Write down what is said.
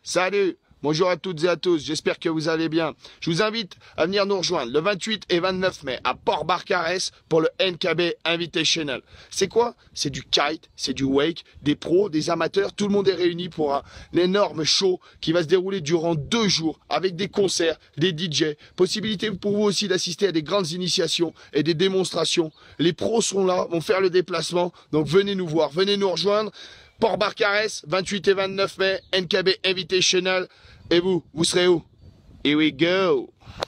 Salut, bonjour à toutes et à tous, j'espère que vous allez bien. Je vous invite à venir nous rejoindre le 28 et 29 mai à Port-Barcarès pour le NKB Invitational. C'est quoi? C'est du kite, c'est du wake, des pros, des amateurs, tout le monde est réuni pour un énorme show qui va se dérouler durant 2 jours avec des concerts, des DJ, possibilité pour vous aussi d'assister à des grandes initiations et des démonstrations. Les pros sont là, vont faire le déplacement, donc venez nous voir, venez nous rejoindre. Port-Barcarès, 28 et 29 mai, NKB Invitational. Et vous serez où? Here we go!